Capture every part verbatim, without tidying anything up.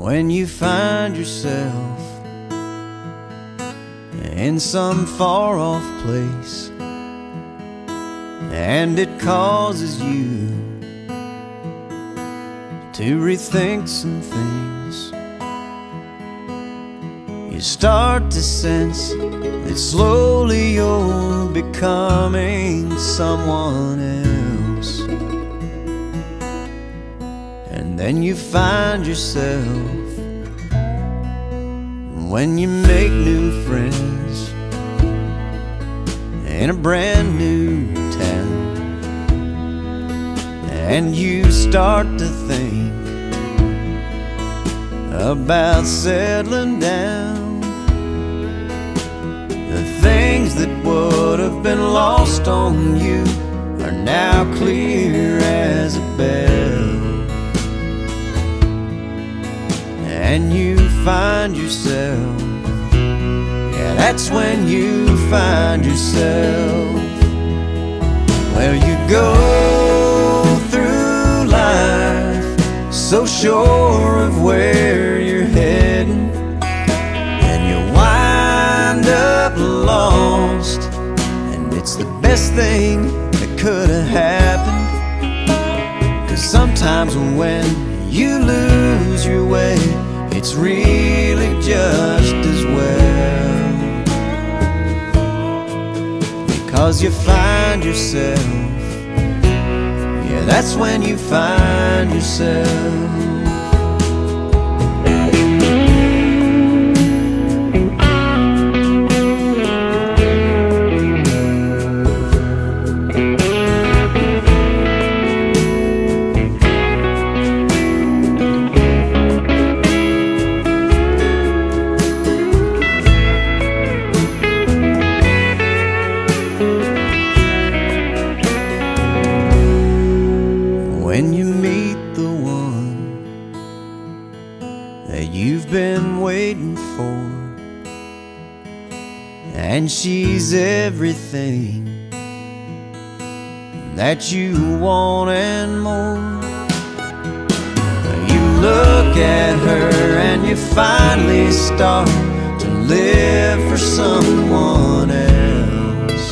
when you find yourself in some far-off place, and it causes you to rethink some things. You start to sense that slowly you're becoming someone else, and then you find yourself, when you make new friends in a brand new town, and you start to think about settling down. The things that would have been lost on you are now clear as a bell, and you find yourself, yeah, that's when you find yourself. Well, you go through life so sure of where you're heading, and you wind up lost, and it's the best thing that could have happened. 'Cause sometimes when you lose your way, it's really just as well, because you find yourself, yeah, that's when you find yourself. When you meet the one that you've been waiting for, and she's everything that you want and more, you look at her and you finally start to live for someone else,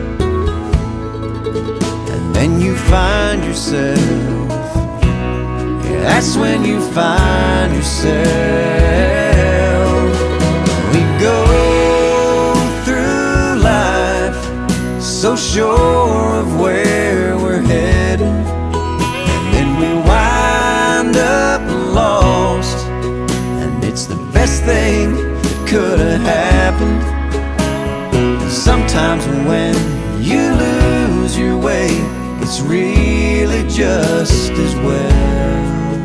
and then you find yourself, that's when you find yourself. We go through life so sure of where we're heading, and then we wind up lost, and it's the best thing that could have happened. Sometimes when you lose your way, it's really just as well,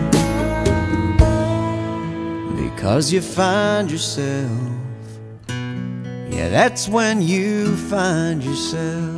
because you find yourself, yeah, that's when you find yourself.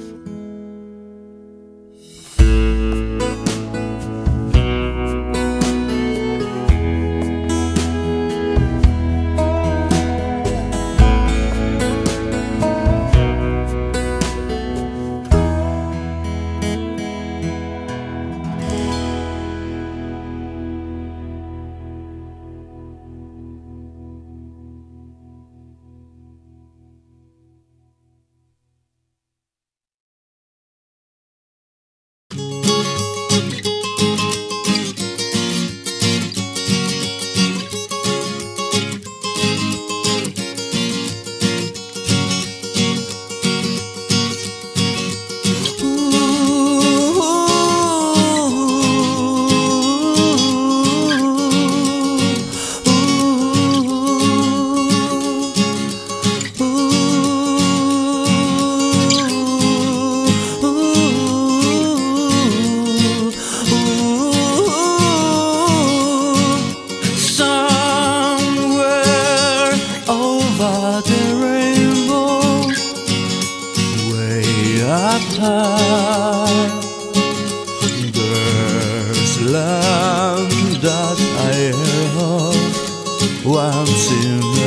There's land that I hear of once in a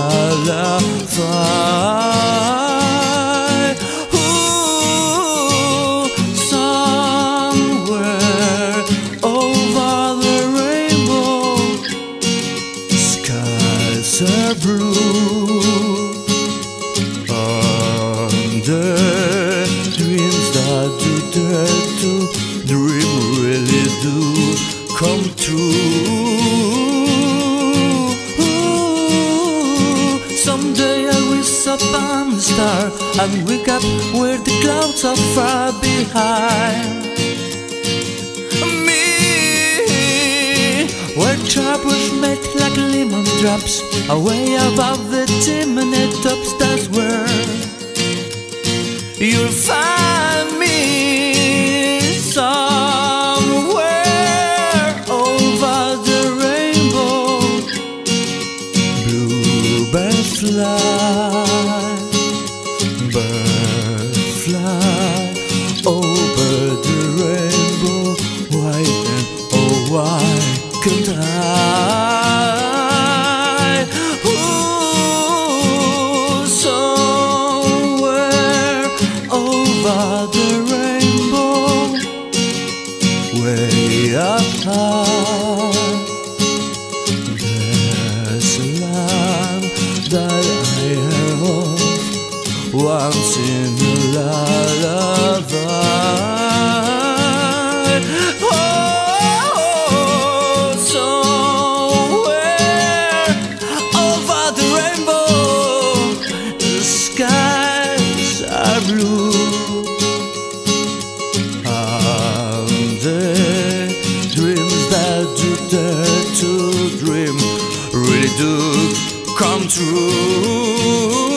lullaby. Ooh, somewhere over the rainbow, are blue, and the dreams that you dare to dream really do come true. Someday I will stop on the star and wake up where the clouds are far behind me, where troubles melt like lemon drops away above the chimney tops. That's where you'll find me, somewhere over the rainbow. Bluebird fly, bird fly over the rainbow. Why then, oh why can't I? Ooh, somewhere over the rainbow, way up high, there's a land that I heard of once in a lullaby. Oh, somewhere over the rainbow, the skies are blue, and the dreams that you dare to dream really do come true.